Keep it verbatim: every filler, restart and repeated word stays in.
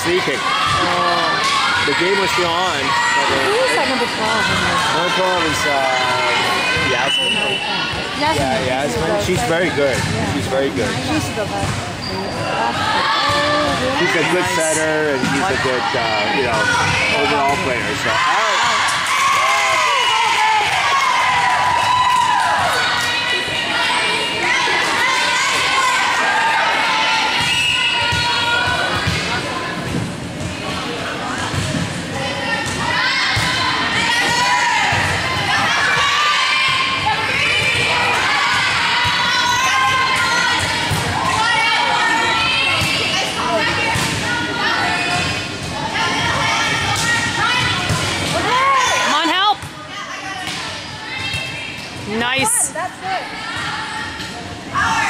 free kick. Oh. The game was still on. But, uh, Who is that number twelve? number twelve is uh, Yasmin. Yasmin. Yeah, Yasmin. She's very good. Yeah. She's very good. She's the best. She's a good setter and she's a good, uh, you know, overall player. So, all right. Nice. That's it.